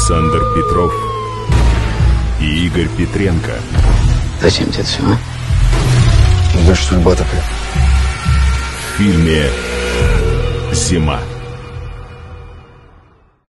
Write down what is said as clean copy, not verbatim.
Александр Петров и Игорь Петренко. Зачем тебе это все, а? Дальше судьба такая. В фильме «Зима».